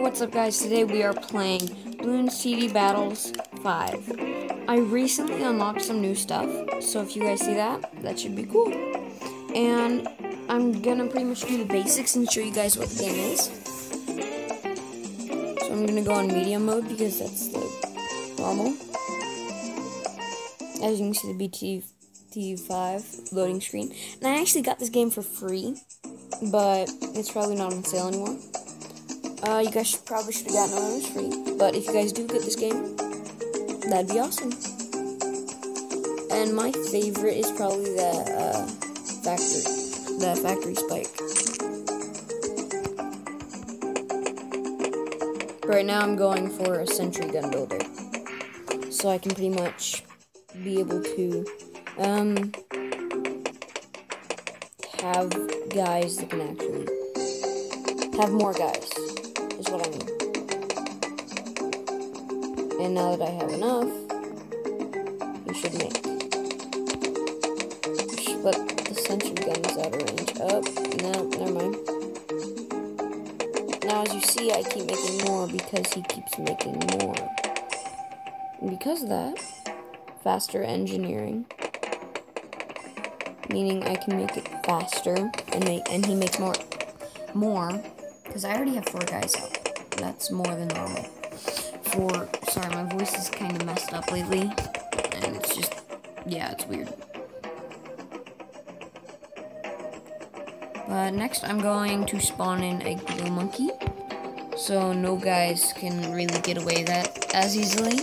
What's up, guys? Today we are playing BTD Battles 5. I recently unlocked some new stuff, so if you guys see that, that should be cool. And I'm gonna pretty much do the basics and show you guys what the game is. So I'm gonna go on medium mode because that's the normal. As you can see, the BTD5 loading screen. And I actually got this game for free, but it's probably not on sale anymore. You guys probably should have gotten it when it was free, but if you guys do get this game, that'd be awesome. And my favorite is probably the factory spike. Right now I'm going for a sentry gun builder, so I can pretty much be able to have guys that can actually have more guys. Is what I mean. And now that I have enough, you should make. But the sentry gun is out of range. Oh, no, never mind. Now, as you see, I keep making more because he keeps making more. And because of that, faster engineering, meaning I can make it faster, and he makes more. Because I already have 4 guys up. That's more than normal. Sorry, my voice is kind of messed up lately. And it's just, yeah, it's weird. Next, I'm going to spawn in a glue monkey. So no guys can really get away that as easily.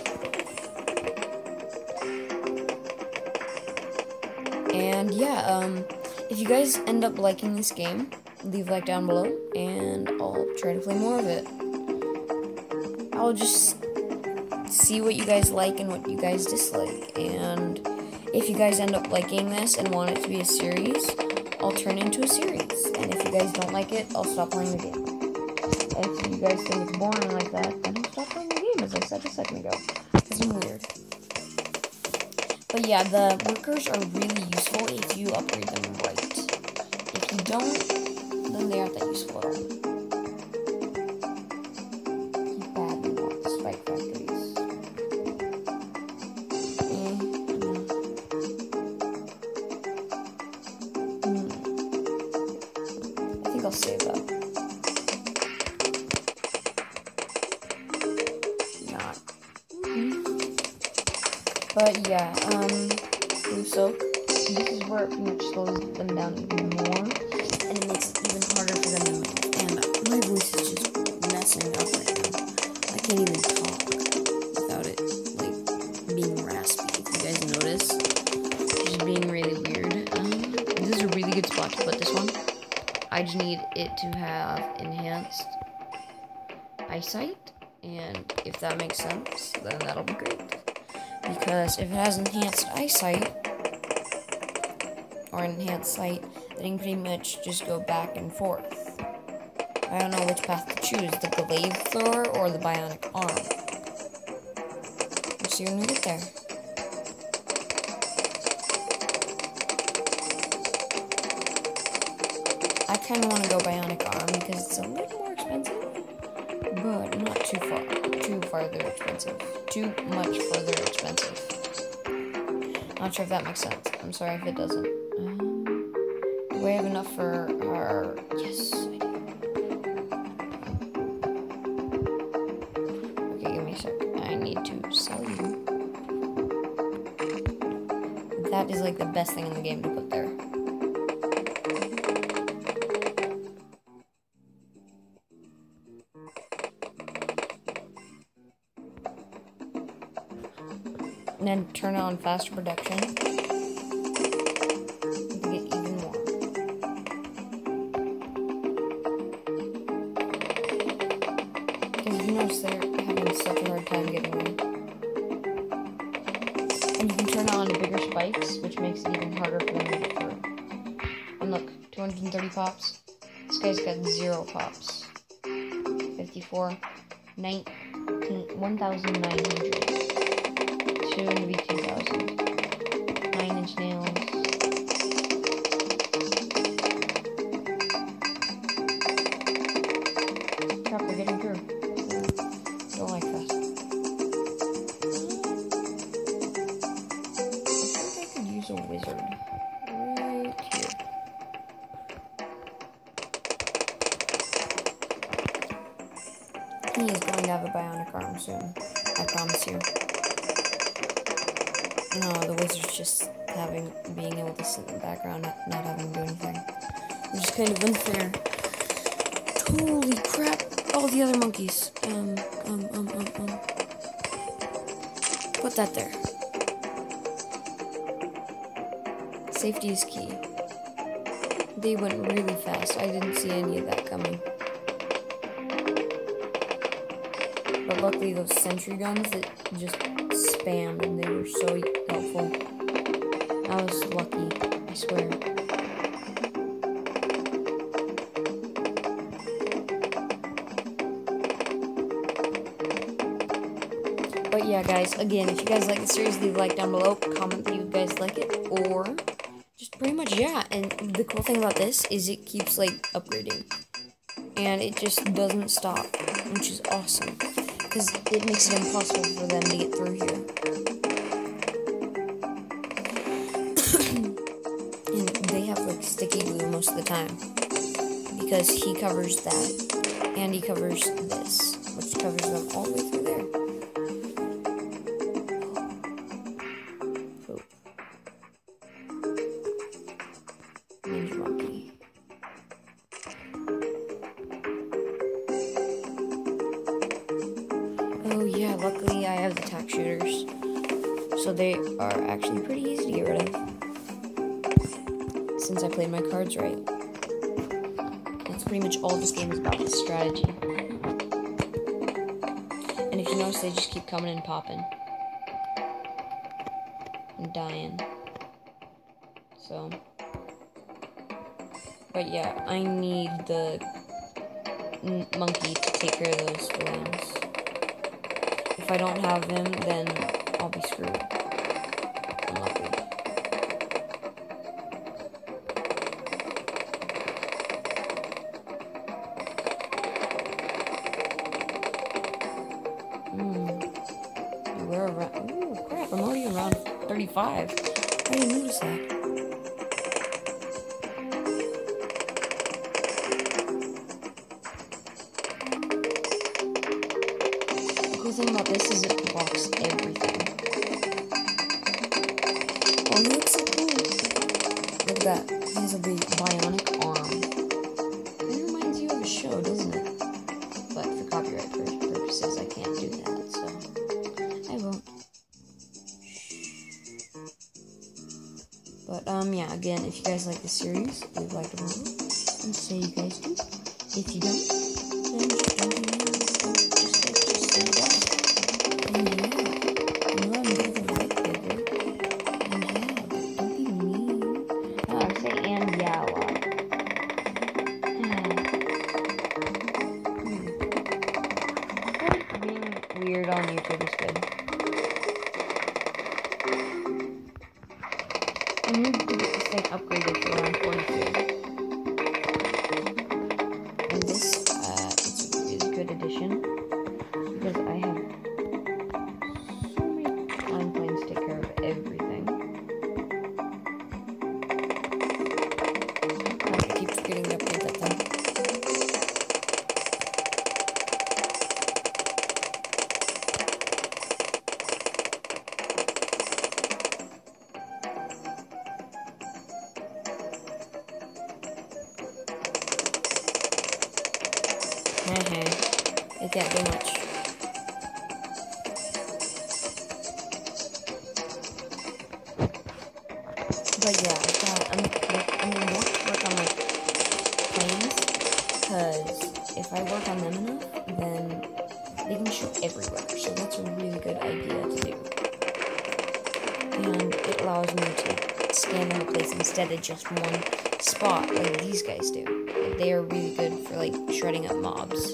And yeah, if you guys end up liking this game, leave a like down below, and I'll try to play more of it. I'll just see what you guys like and what you guys dislike, and if you guys end up liking this and want it to be a series, I'll turn it into a series, and if you guys don't like it, I'll stop playing the game. If you guys think it's boring like that, then I'll stop playing the game, as I said a second ago, because I'm weird. But yeah, the workers are really useful if you upgrade them right. If you don't, then they aren't that useful at all. Keep bad spike factories. I think I'll save that. Not. But yeah, blue silk. This is where it pretty much slows them down even more, and it makes it even harder for them to move. And my voice is just messing up right now. I can't even talk without it, like, being raspy. If you guys notice, it's just being really weird. This is a really good spot to put this one. I just need it to have enhanced eyesight, and if that makes sense, then that'll be great. Because if it has enhanced eyesight, or enhanced sight, then you can pretty much just go back and forth. I don't know which path to choose, the glaive thrower or the bionic arm. We'll see when we get there. I kind of want to go bionic arm because it's a little more expensive, but not too much further expensive. Not sure if that makes sense. I'm sorry if it doesn't. Do we have enough for our... Yes, I do. Okay, give me a sec. I need to sell you. That is like the best thing in the game to put there. And then turn on faster production. They're having such a hard time getting them. And you can turn on bigger spikes, which makes it even harder for them to get through. And look, 230 pops. This guy's got 0 pops. 54, 1,900. Soon to be 2,000. 9-inch nails. Crap, they're getting through. Right here. He is going to have a bionic arm soon. I promise you. No, the wizard's just being able to sit in the background, not having to do anything. Which is kind of unfair. Holy crap! All the other monkeys. Put that there. Safety is key. They went really fast. I didn't see any of that coming. But luckily those sentry guns that just spammed and they were so helpful. I was lucky, I swear. But yeah, guys, again, if you guys like the series, leave a like down below, comment that you guys like it, or just pretty much, yeah. And the cool thing about this is it keeps, like, upgrading. And it just doesn't stop, which is awesome. Because it makes it impossible for them to get through here. And they have, like, sticky glue most of the time. Because he covers that, and he covers this, which covers them all the way through there. Ninja monkey. Oh yeah, luckily I have the tack shooters, so they are actually pretty easy to get rid of, since I played my cards right. That's pretty much all this game is about, is strategy. And if you notice, they just keep coming and popping. And dying. So... But yeah, I need the monkey to take care of those balloons. If I don't have him, then I'll be screwed. Unlucky. We're around. Ooh, crap, I'm already around 35. I didn't notice that. The thing about this is it blocks everything. Oh, he looks so cool. Look at that. He has a big bionic arm. It reminds you of a show, doesn't it? But for copyright purposes, I can't do that, so I won't. But, yeah, again, if you guys like this series, leave a like down below, and say you guys do. If you don't, then just don't be mean. Weird on YouTube is good. I need to get this thing upgraded to around 42. And this, it's a really good addition. Because I have so many time planes to take care of everything. I keep forgetting to upgrade that thing. It can't do much. But yeah, I'm gonna work on my planes, because if I work on them enough, then they can shoot everywhere. So that's a really good idea to do. And it allows me to scan the whole place instead of just one spot like these guys do. Like, they are really good for, like, shredding up mobs.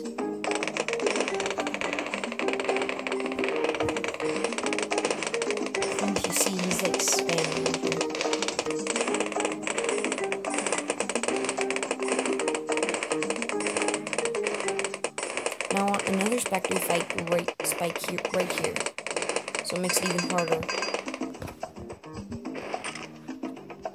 And you see, he's, like, spamming here. Now I want another spec to fight right here. So it makes it even harder.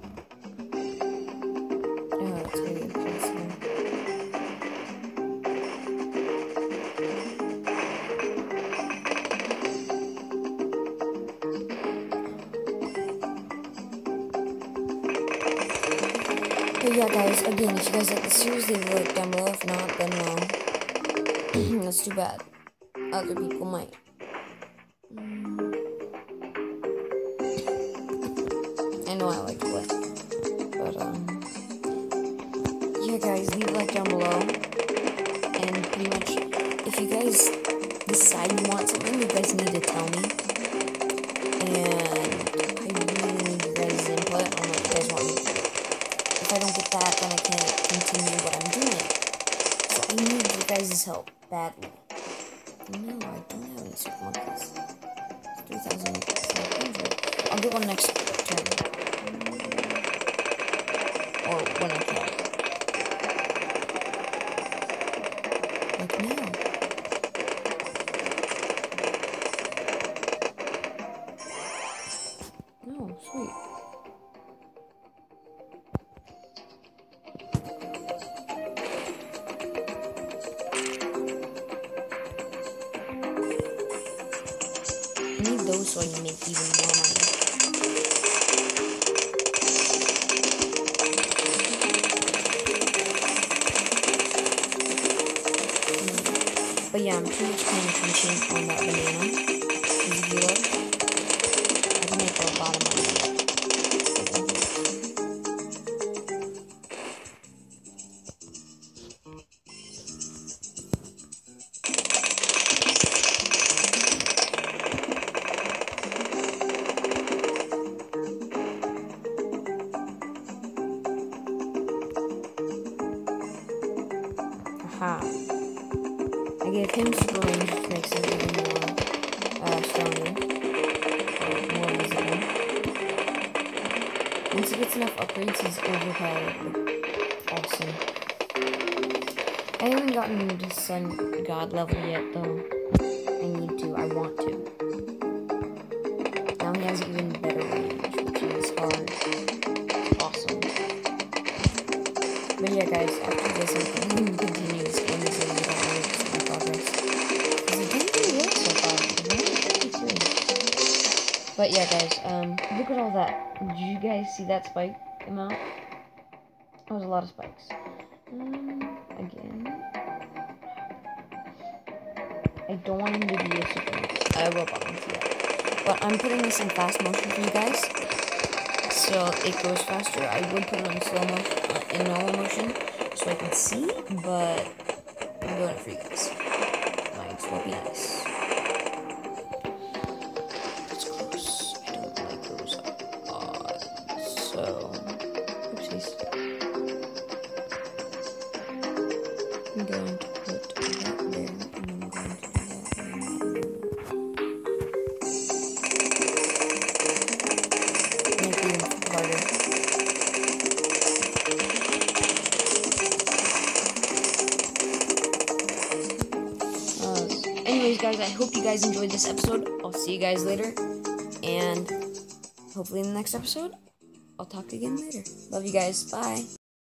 But yeah, guys, again, if you guys like the series, leave a like down below. If not, then, well, that's too bad. Other people might. I know I like to play. But, yeah, guys, leave a like down below. And pretty much, if you guys decide you want something, you guys need to tell me. And I really need you guys' input on what you guys want me to do. If I don't get that, then I can't continue what I'm doing. So I need you guys' help badly. No, I don't have any super monkeys. 3,500. I'll get one next turn. Or when I can. Like now. Oh, sweet. I need those so I can make even more money. But yeah, I'm pretty much paying attention on that banana. Because if you look, I can make a lot of money. I gave him super range, which makes him even more stronger. Or more visible. Once he gets enough upgrades, he's overpowered. Like, awesome. I haven't gotten to Sun God level yet, though. I need to. I want to. Now he has even better range, which is hard. Awesome. But yeah, guys, after this, I'm going to continue this game so you don't really see my progress. Because it didn't really work so far. But yeah, guys, look at all that. Did you guys see that spike amount? That was a lot of spikes. Again. I don't want him to be a super I will bottom for that. But I'm putting this in fast motion for you guys. So it goes faster. I would put it on slow motion, in normal motion, so I can see, but I'm doing it for you guys. Might as well be nice. It's close. I don't like those odds. So, oopsies. I'm going to put that there, and I'm going to do that there. Make it even harder. Anyways, guys, I hope you guys enjoyed this episode. I'll see you guys later. And hopefully in the next episode, I'll talk again later. Love you guys. Bye.